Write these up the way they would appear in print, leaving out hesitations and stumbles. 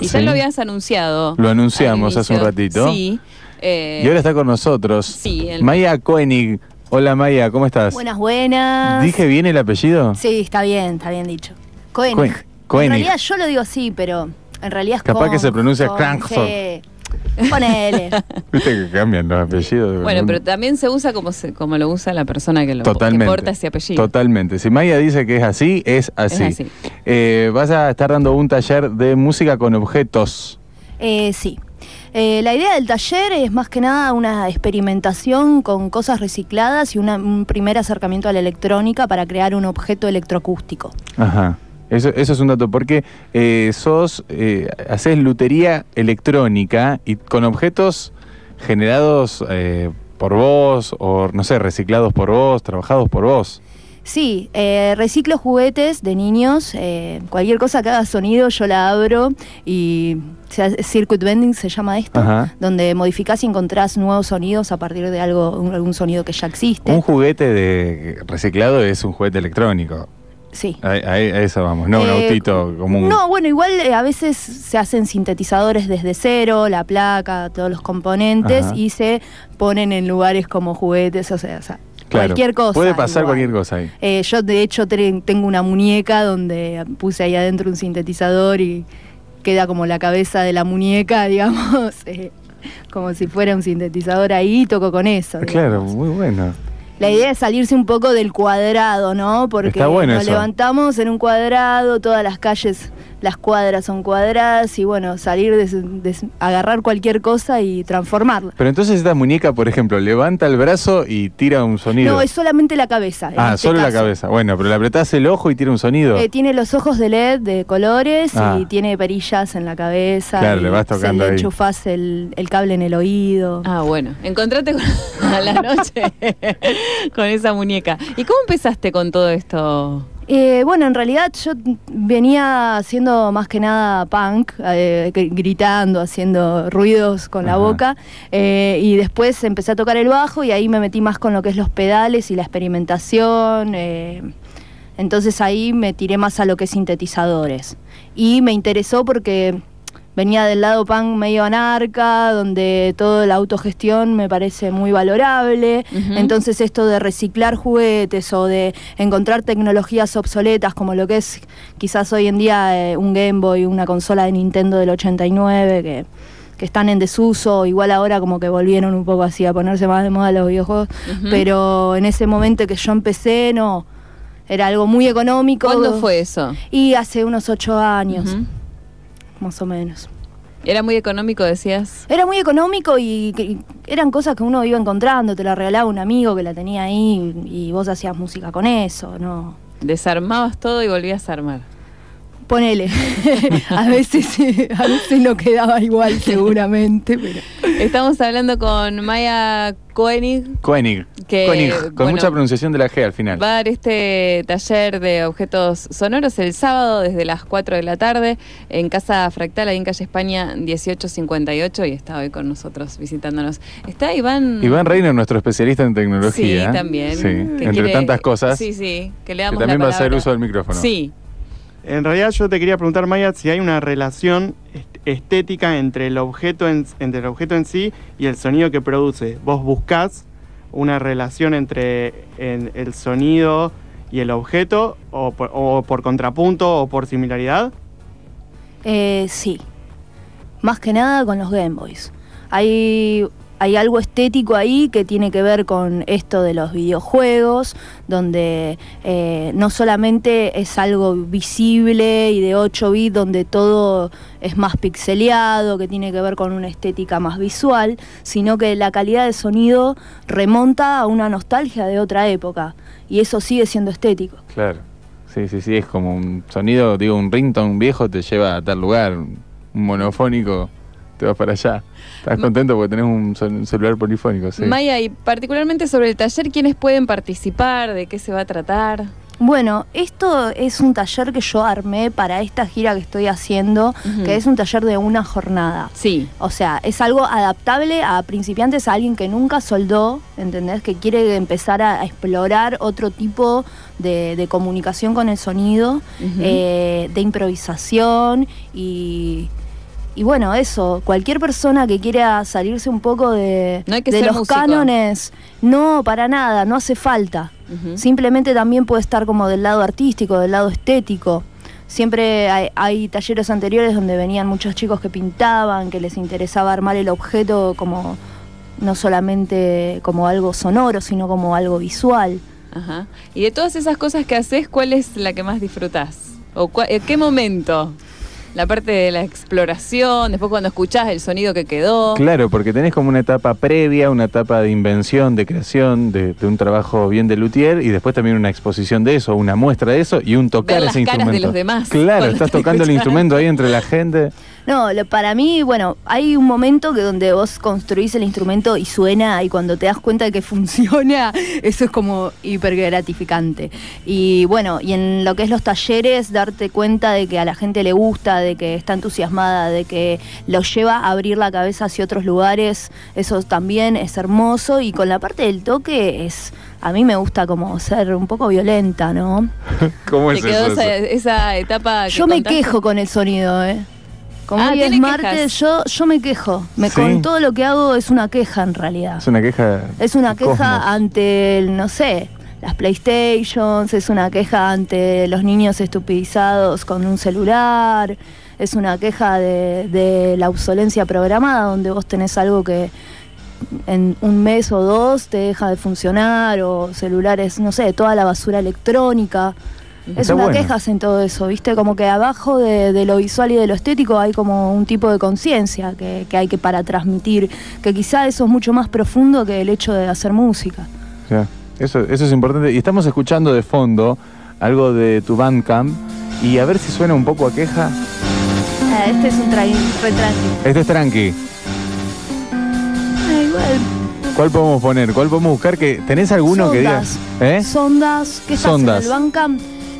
Y ya Sí. lo habías anunciado. Lo anunciamos al hace un inicio. ratito. Sí. Y ahora está con nosotros. Sí, Maya Koenig. Hola Maya, ¿cómo estás? Buenas, buenas. ¿Dije bien el apellido? Sí, está bien dicho. Koenig. Koenig. En realidad yo lo digo así, pero en realidad es Capaz que se pronuncia con Crankford. G. Ponele. Viste que cambian los apellidos. Bueno, pero también se usa como lo usa la persona que Totalmente. que porta ese apellido. Totalmente. Si Maya dice que es así, es así. Es así. Vas a estar dando un taller de música con objetos. Sí. La idea del taller es más que nada una experimentación con cosas recicladas y un primer acercamiento a la electrónica para crear un objeto electroacústico. Ajá. Eso es un dato, porque haces lutería electrónica y con objetos generados por vos, o no sé, reciclados por vos, trabajados por vos. Sí, reciclo juguetes de niños, cualquier cosa que haga sonido yo la abro y circuit bending se llama esto, Ajá. donde modificás y encontrás nuevos sonidos a partir de algún sonido que ya existe. Un juguete de reciclado es un juguete electrónico. Sí. A eso vamos, no un autito común. No, bueno, igual a veces se hacen sintetizadores desde cero, la placa, todos los componentes, Ajá. y se ponen en lugares como juguetes, o sea Claro, cualquier cosa. puede pasar igual. cualquier cosa ahí. Yo de hecho tengo una muñeca donde puse ahí adentro un sintetizador y queda como la cabeza de la muñeca, digamos, como si fuera un sintetizador ahí, y toco con eso. Claro, digamos. muy bueno. La idea es salirse un poco del cuadrado, ¿no? Porque Está bueno nos eso. levantamos en un cuadrado, todas las calles, las cuadras son cuadradas, y bueno, salir agarrar cualquier cosa y transformarla. Pero entonces esta muñeca, por ejemplo, levanta el brazo y tira un sonido. No, es solamente la cabeza. en este solo la caso. cabeza. Bueno, pero le apretás el ojo y tira un sonido. Tiene los ojos de LED de colores Ah. y tiene perillas en la cabeza. Claro, y le vas tocando le ahí. enchufás el cable en el oído. Ah, bueno. Encontrate a la noche con esa muñeca. ¿Y cómo empezaste con todo esto? Bueno, en realidad yo venía haciendo más que nada punk, gritando, haciendo ruidos con la Ajá. boca, y después empecé a tocar el bajo y ahí me metí más con lo que es los pedales y la experimentación. Entonces ahí me tiré más a lo que es sintetizadores. Y me interesó porque venía del lado punk medio anarca, donde toda la autogestión me parece muy valorable. Ujú. Entonces esto de reciclar juguetes o de encontrar tecnologías obsoletas, como lo que es quizás hoy en día un Game Boy, una consola de Nintendo del 89, que están en desuso, igual ahora como que volvieron un poco así a ponerse más de moda los videojuegos, Ujú. pero en ese momento que yo empecé, no, era algo muy económico. ¿Cuándo fue eso? Y hace unos 8 años. Ujú. Más o menos. ¿Era muy económico, decías? Era muy económico y eran cosas que uno iba encontrando, te la regalaba un amigo que la tenía ahí y vos hacías música con eso, ¿no? Desarmabas todo y volvías a armar. Ponele. a veces no quedaba igual seguramente, pero... Estamos hablando con Maya Koenig, Koenig. que, Koenig, con bueno, mucha pronunciación de la G al final. va a dar este taller de objetos sonoros el sábado desde las 4 de la tarde en Casa Fractal, ahí en calle España 1858, y está hoy con nosotros visitándonos. Está Iván... Iván Reiner, nuestro especialista en tecnología. Sí, también. Sí, que entre quiere- tantas cosas. Sí, sí, que le Que damos también la va a hacer palabra. uso del micrófono. Sí. En realidad yo te quería preguntar, Maya, si hay una relación estética entre el objeto en sí y el sonido que produce. ¿Vos buscás una relación entre el sonido y el objeto, o por contrapunto o por similaridad? Sí. Más que nada con los Game Boys. Hay algo estético ahí que tiene que ver con esto de los videojuegos, donde no solamente es algo visible y de 8 bits, donde todo es más pixeleado, que tiene que ver con una estética más visual, sino que la calidad de sonido remonta a una nostalgia de otra época, y eso sigue siendo estético. Claro. Sí, es como un sonido, digo, un ringtone viejo te lleva a tal lugar, un monofónico, te vas para allá. Estás contento porque tenés un celular polifónico, sí. Maya, y particularmente sobre el taller, ¿quiénes pueden participar? ¿De qué se va a tratar? Bueno, esto es un taller que yo armé para esta gira que estoy haciendo, Ujú. que es un taller de una jornada. Sí. O sea, es algo adaptable a principiantes, a alguien que nunca soldó, ¿entendés? Que quiere empezar a explorar otro tipo de comunicación con el sonido, Ujú. de improvisación y bueno, eso, cualquier persona que quiera salirse un poco de, No hay que de ser los músico. cánones, no, para nada, no hace falta. Simplemente también puede estar como del lado artístico, del lado estético. Siempre hay talleres anteriores donde venían muchos chicos que pintaban, que les interesaba armar el objeto como no solamente como algo sonoro, sino como algo visual. Ajá. Y de todas esas cosas que haces, ¿cuál es la que más disfrutás? ¿O en qué momento? La parte de la exploración, después cuando escuchás el sonido que quedó. Claro, porque tenés como una etapa previa, una etapa de invención, de creación, de un trabajo bien de luthier, y después también una exposición de eso, una muestra de eso y un tocar Ver ese las caras instrumento. de los demás Claro, cuando estás están tocando el escuchando. instrumento ahí entre la gente. No, para mí, bueno, hay un momento que donde vos construís el instrumento y suena, y cuando te das cuenta de que funciona, eso es como hiper gratificante. Y bueno, y en lo que es los talleres, darte cuenta de que a la gente le gusta, de que está entusiasmada, de que lo lleva a abrir la cabeza hacia otros lugares, eso también es hermoso. Y con la parte del toque a mí me gusta como ser un poco violenta, ¿no? ¿Cómo Te es quedó eso? esa etapa que Yo me contaste. quejo con el sonido, Como Ah, hoy es ¿tiene martes, yo me quejo. Sí. Con todo lo que hago es una queja en realidad. Es una queja. Es una de queja cosmos. ante, no sé, las PlayStations, es una queja ante los niños estupidizados con un celular, es una queja de la obsolencia programada, donde vos tenés algo que en un mes o dos te deja de funcionar, o celulares, no sé, toda la basura electrónica. Es Está una bueno. queja en todo eso, ¿viste? Como que abajo de lo visual y de lo estético hay como un tipo de conciencia que hay que para transmitir, que quizá eso es mucho más profundo que el hecho de hacer música. Ya, eso es importante. Y estamos escuchando de fondo algo de tu Bandcamp, y a ver si suena un poco a queja. Este es un retranqui. Este es tranqui. Igual. ¿Cuál podemos poner? ¿Cuál podemos buscar? Que ¿tenés alguno que digas? Sondas. Sondas. ¿Qué estás Sondas. en el Bandcamp?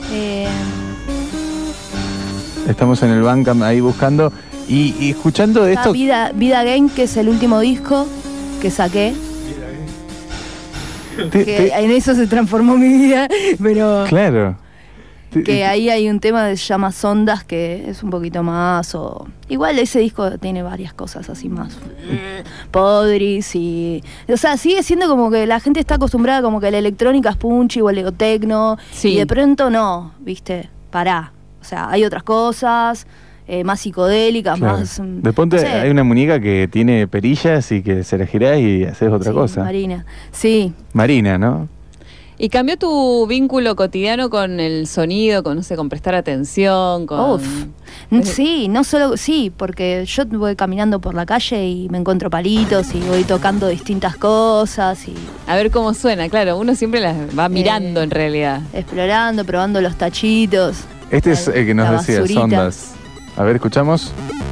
Estamos en el Bandcamp ahí buscando y escuchando Está esto. Vida Game, que es el último disco que saqué. Que en eso se transformó mi vida, pero Claro. que ahí hay un tema que se llama Sondas, que es un poquito más, o igual ese disco tiene varias cosas así más podris, y o sea, sigue siendo como que la gente está acostumbrada como que la electrónica es punchy o el ecotecno, Sí. y de pronto no, viste, pará, o sea, hay otras cosas más psicodélicas, Claro. más De pronto no sé. hay una muñeca que tiene perillas y que se la girás y haces otra Sí, cosa. Marina, sí. Marina, ¿no? ¿Y cambió tu vínculo cotidiano con el sonido, con, no sé, con prestar atención, con... Uf. Sí, no solo, sí, porque yo voy caminando por la calle y me encuentro palitos y voy tocando distintas cosas y A ver cómo suena, claro, uno siempre las va mirando en realidad. explorando, probando los tachitos. Este es el que nos la decía, basurita. Sondas. A ver, escuchamos.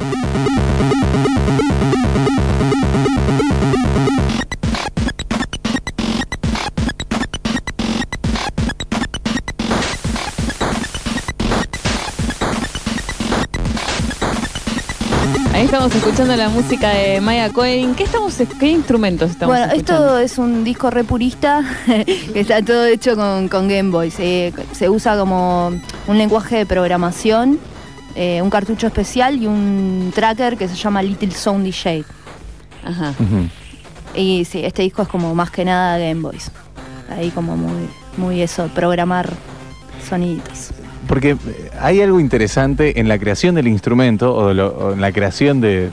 Ahí estamos escuchando la música de Maya Cohen. ¿Qué instrumentos estamos Bueno, escuchando? esto es un disco re purista, que está todo hecho con Game Boy. Se usa como un lenguaje de programación, un cartucho especial y un tracker que se llama Little Sound DJ. Ajá. Ujú. Y sí, este disco es como más que nada Game Boys. Ahí como muy eso, programar soniditos. Porque hay algo interesante en la creación del instrumento o en la creación de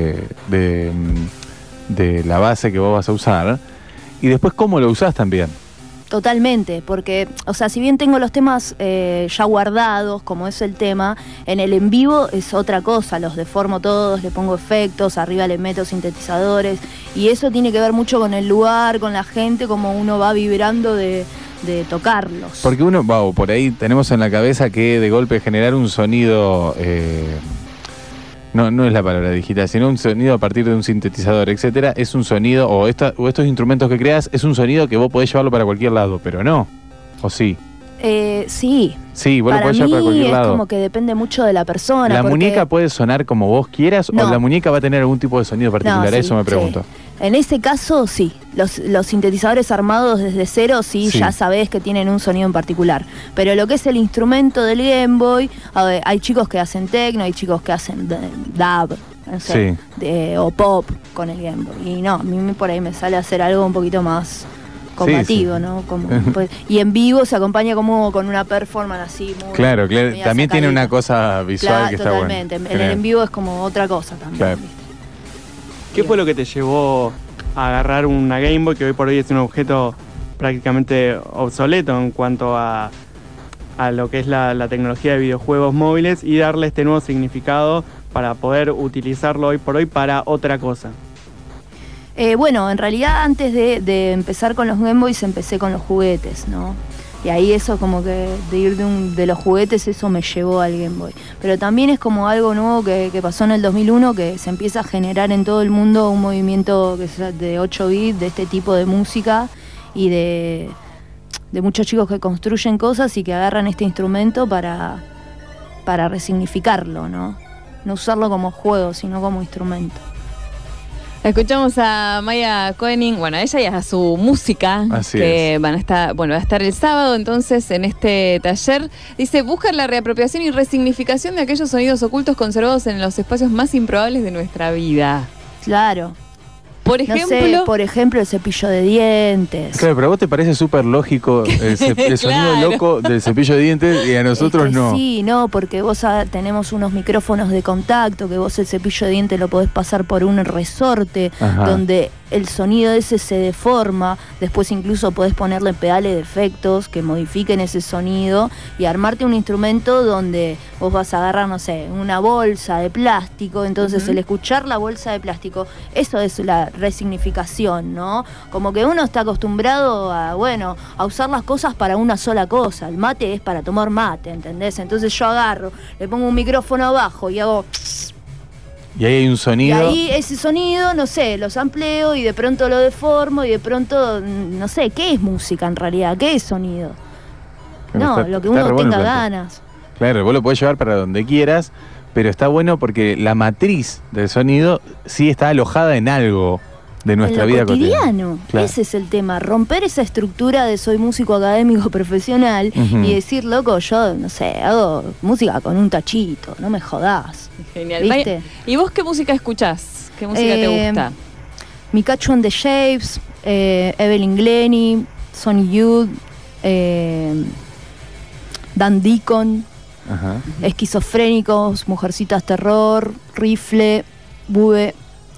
la base que vos vas a usar, y después cómo lo usás también. Totalmente, porque, o sea, si bien tengo los temas ya guardados, como es el tema, en el en vivo es otra cosa, los deformo todos, le pongo efectos, arriba le meto sintetizadores, y eso tiene que ver mucho con el lugar, con la gente, como uno va vibrando de tocarlos. Porque uno, wow, por ahí tenemos en la cabeza que de golpe generar un sonido, no es la palabra digital, sino un sonido a partir de un sintetizador, etcétera, es un sonido, o estos instrumentos que creas, es un sonido que vos podés llevarlo para cualquier lado, pero no, ¿o sí? Sí, Sí, vos lo para podés mí llevar para cualquier es lado. como que depende mucho de la persona. ¿La porque- muñeca puede sonar como vos quieras No. o la muñeca va a tener algún tipo de sonido particular? No, sí, Eso me pregunto. sí. En ese caso, sí. Los sintetizadores armados desde cero, sí, Sí. ya sabés que tienen un sonido en particular. Pero lo que es el instrumento del Game Boy, a ver, hay chicos que hacen techno, hay chicos que hacen dub, no sé, Sí. o pop con el Game Boy. Y no, a mí por ahí me sale a hacer algo un poquito más combativo, sí. ¿no? Como, pues, y en vivo se acompaña como con una performance así muy... Claro, media también tiene sacadita. una cosa visual Claro, que está buena. totalmente. El Genial. en vivo es como otra cosa también. Claro. ¿viste? ¿Qué fue lo que te llevó a agarrar una Game Boy, que hoy por hoy es un objeto prácticamente obsoleto en cuanto a lo que es la tecnología de videojuegos móviles, y darle este nuevo significado para poder utilizarlo hoy por hoy para otra cosa? Bueno, en realidad antes de empezar con los Game Boys empecé con los juguetes, ¿no? Y ahí eso como que de ir de los juguetes, eso me llevó al Game Boy. Pero también es como algo nuevo que pasó en el 2001, que se empieza a generar en todo el mundo un movimiento que es de 8 bits, de este tipo de música, y de muchos chicos que construyen cosas y que agarran este instrumento para resignificarlo, ¿no? No usarlo como juego, sino como instrumento. Escuchamos a Maya Koenig, bueno, a ella y a su música, Así que es. va a estar el sábado entonces en este taller. Dice, busca la reapropiación y resignificación de aquellos sonidos ocultos conservados en los espacios más improbables de nuestra vida. Claro. Por No ejemplo, sé, por ejemplo, el cepillo de dientes. Claro, pero a vos te parece súper lógico el sonido Claro. loco del cepillo de dientes y a nosotros Es que no. Sí, no, porque vos tenemos unos micrófonos de contacto, que vos el cepillo de dientes lo podés pasar por un resorte, Ajá. donde el sonido ese se deforma, después incluso podés ponerle pedales de efectos que modifiquen ese sonido y armarte un instrumento donde vos vas a agarrar, no sé, una bolsa de plástico, entonces el escuchar la bolsa de plástico, eso es la resignificación, ¿no? Como que uno está acostumbrado a usar las cosas para una sola cosa. El mate es para tomar mate, ¿entendés? Entonces yo agarro, le pongo un micrófono abajo y hago... Y ahí hay un Y sonido. ahí ese sonido, no sé, lo sampleo y de pronto lo deformo y de pronto, no sé, ¿qué es música en realidad? ¿Qué es sonido? No, Está- lo que está uno re bueno tenga el planteo. ganas. Claro, vos lo podés llevar para donde quieras, pero está bueno porque la matriz del sonido sí está alojada en algo de nuestra en lo vida cotidiano. Claro. Ese es el tema, romper esa estructura de soy músico académico profesional Ujú. y decir, loco, yo, no sé, hago música con un tachito, no me jodás. genial. ¿Viste? Maya, ¿y vos qué música escuchás? ¿Qué música te gusta? Mikachu and the Shapes, Evelyn Glennie, Sonny Youth, Dan Deacon, Ajá. Esquizofrénicos, Mujercitas Terror, Rifle, Bube,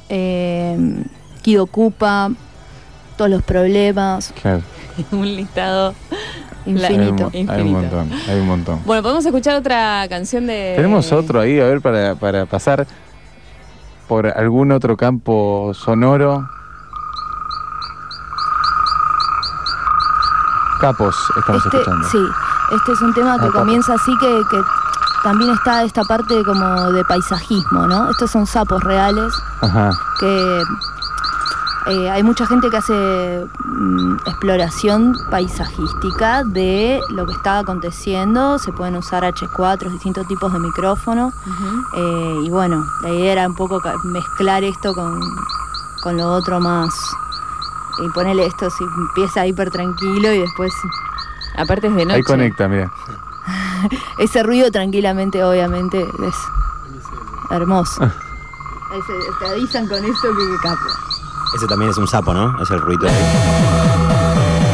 Kido Kupa, Todos los Problemas, Claro. Un listado. Infinito. Hay un montón, hay un montón. Bueno, podemos escuchar otra canción de... Tenemos otro ahí, a ver, para pasar por algún otro campo sonoro. Capos estamos escuchando. Sí, este es un tema que Capos. comienza así que también está esta parte como de paisajismo, ¿no? Estos son sapos reales Ajá. que hay mucha gente que hace exploración paisajística de lo que está aconteciendo. Se pueden usar H4, distintos tipos de micrófonos. Ujú. Y bueno, la idea era un poco mezclar esto con lo otro más. Y ponerle esto, si empieza hiper tranquilo y después Aparte es de noche. Ahí conecta, mira. ese ruido tranquilamente, obviamente, es hermoso. Te avisan con esto que capo. Ese también es un sapo, ¿no? Es el ruido ahí.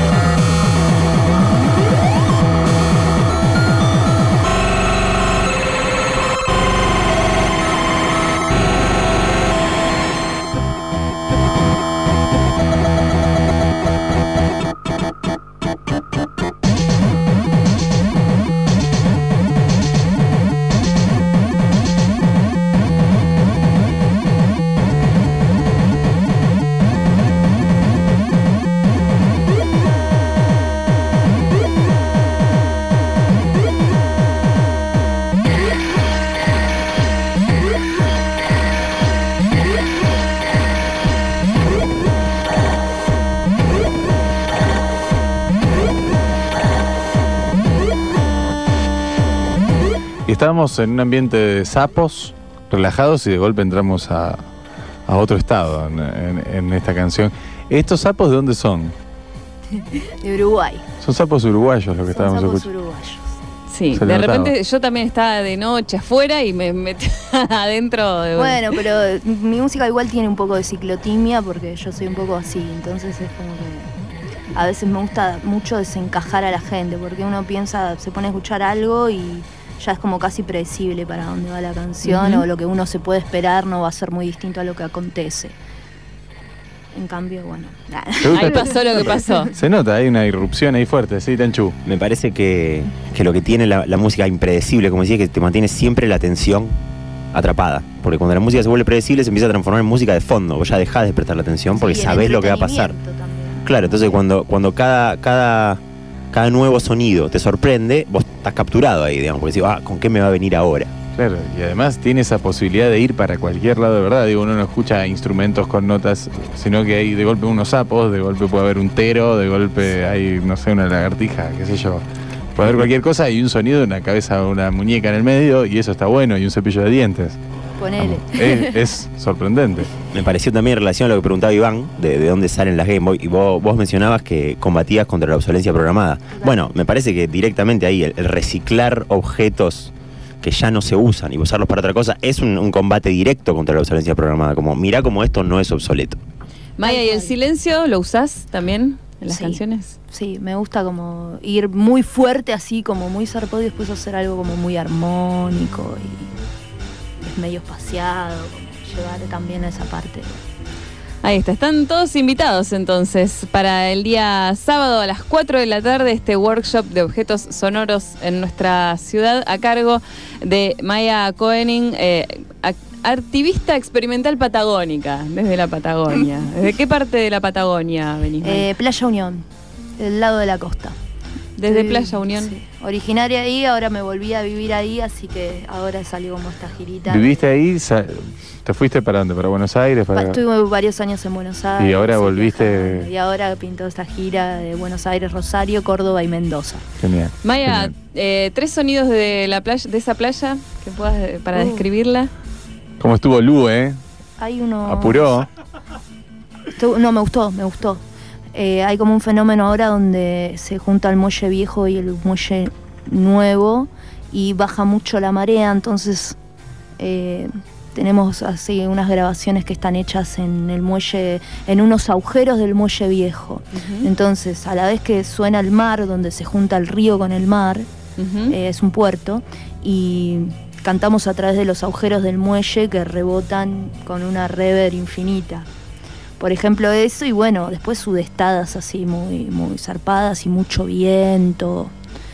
Y estábamos en un ambiente de sapos, relajados, y de golpe entramos a otro estado en esta canción. ¿Estos sapos de dónde son? De Uruguay. Son sapos uruguayos lo que Son estábamos sapos escuchando. uruguayos. Sí, Se le de notaba. repente yo también estaba de noche afuera y me metí adentro de... Bueno, pero mi música igual tiene un poco de ciclotimia porque yo soy un poco así, entonces es como que a veces me gusta mucho desencajar a la gente porque uno piensa, se pone a escuchar algo y ya es como casi predecible para dónde va la canción o lo que uno se puede esperar no va a ser muy distinto a lo que acontece. En cambio, bueno, nada. ¿Te gusta? Ahí pasó lo que pasó. Se nota, hay una irrupción ahí fuerte, sí, Tenchu. Me parece que lo que tiene la música impredecible, como decía, que te mantiene siempre la atención atrapada. Porque cuando la música se vuelve predecible se empieza a transformar en música de fondo. Vos ya dejás de prestar la atención porque Sí, el sabés lo que va a pasar. entretenimiento también. Claro, entonces cuando cada nuevo sonido te sorprende, vos estás capturado ahí, digamos, porque decís, ¿con qué me va a venir ahora? Claro, y además tiene esa posibilidad de ir para cualquier lado de verdad. Digo, uno no escucha instrumentos con notas, sino que hay de golpe unos sapos, de golpe puede haber un tero, de golpe hay, no sé, una lagartija, qué sé yo. Puede haber cualquier cosa y un sonido, una cabeza o una muñeca en el medio, y eso está bueno, y un cepillo de dientes. Ponele. Es sorprendente. Me pareció también en relación a lo que preguntaba Iván, de dónde salen las Game Boy, y vos mencionabas que combatías contra la obsolencia programada. Bueno, me parece que directamente ahí el reciclar objetos que ya no se usan y usarlos para otra cosa es un combate directo contra la obsolencia programada, como mirá como esto no es obsoleto. Maya, ¿y el silencio lo usás también en las Sí. canciones? Sí, me gusta como ir muy fuerte así, como muy zarpado y después hacer algo como muy armónico y es medio espaciado, como llevar también a esa parte. Ahí está, están todos invitados entonces para el día sábado a las 4 de la tarde este workshop de objetos sonoros en nuestra ciudad a cargo de Maya Koenig, activista experimental patagónica, desde la Patagonia. ¿Desde qué parte de la Patagonia venís, Maya? Playa Unión, del lado de la costa. Desde Estoy- Playa Unión. Sí. Originaria ahí, ahora me volví a vivir ahí, así que ahora salió como esta girita. ¿Viviste ahí? ¿Te fuiste para dónde? ¿Para Buenos Aires? Estuve varios años en Buenos Aires. Y ahora sí, volviste- viajando. Y ahora pintó esta gira de Buenos Aires, Rosario, Córdoba y Mendoza. Genial. Maya, genial. 3 sonidos de la playa, de esa playa que puedas para describirla. ¿Cómo estuvo Lu, Hay uno... Apuró. No, me gustó. Hay como un fenómeno ahora donde se junta el muelle viejo y el muelle nuevo y baja mucho la marea, entonces tenemos así unas grabaciones que están hechas en el muelle, en unos agujeros del muelle viejo. Entonces, a la vez que suena el mar, donde se junta el río con el mar, es un puerto, y cantamos a través de los agujeros del muelle que rebotan con una reverb infinita. Por ejemplo eso, y bueno, después sudestadas así muy zarpadas y mucho viento,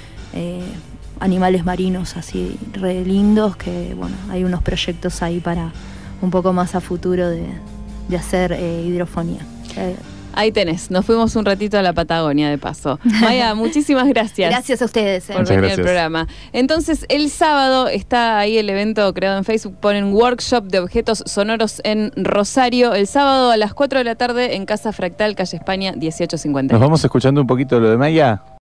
animales marinos así re lindos, que bueno, hay unos proyectos ahí para un poco más a futuro de hacer hidrofonía. Ahí tenés, nos fuimos un ratito a la Patagonia de paso. Maya, muchísimas gracias. Gracias a ustedes. Por Muchas venir al gracias. programa. Entonces, el sábado está ahí el evento creado en Facebook, ponen workshop de objetos sonoros en Rosario, el sábado a las 4 de la tarde en Casa Fractal, calle España 1850. Nos vamos escuchando un poquito lo de Maya.